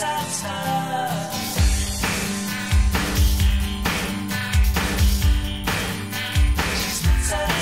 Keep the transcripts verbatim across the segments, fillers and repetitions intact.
spits out stars. She spits out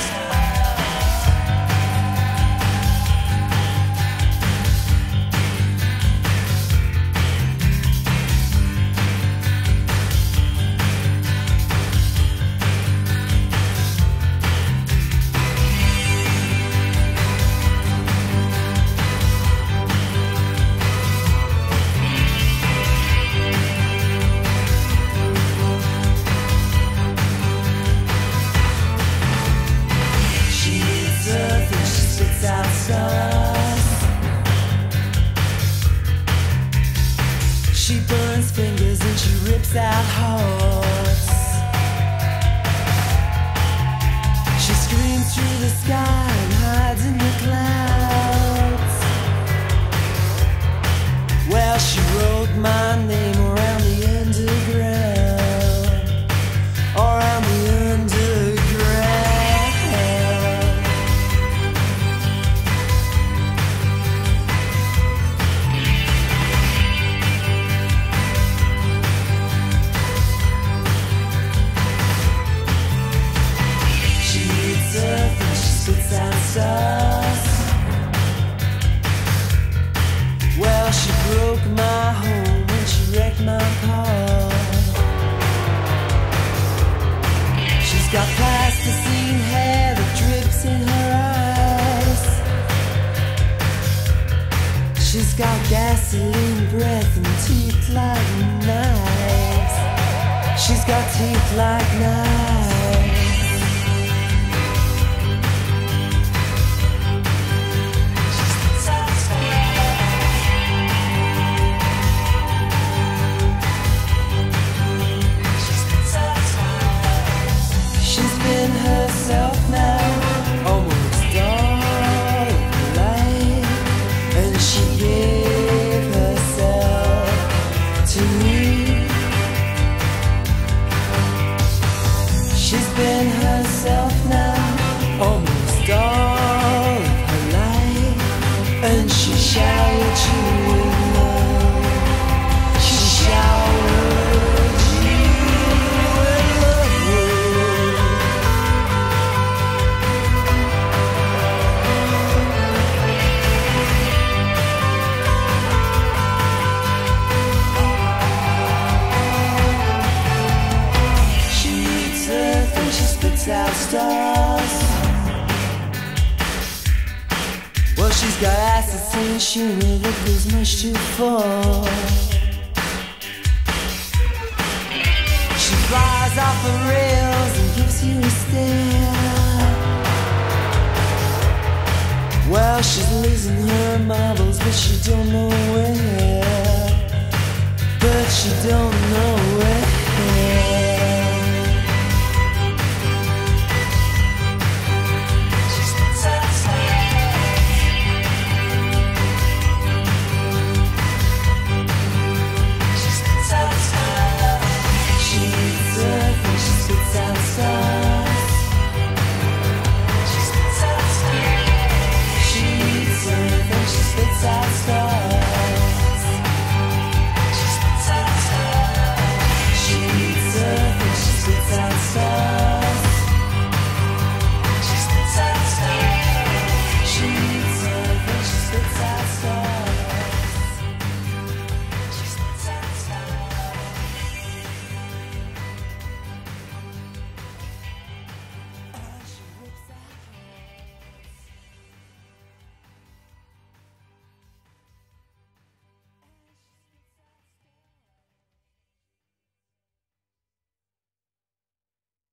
she burns fingers and she rips out hearts. She screams through the sky and hides in the clouds. Well, she wrote my name around the underground, around the underground. Well, she broke my home and she wrecked my car. She's got plasticine hair that drips in her eyes. She's got gasoline breath and teeth like knives. She's got teeth like knives. Herself now, almost all of her life, and she gave herself to me. She's been herself now, almost all of her life, and she showered you with love. She showered you with love. Out stars. Well, she's got assassin humor that goes much too far. She flies off the rails and gives you a stare. Well, she's losing her marbles, but she don't know where. But she don't know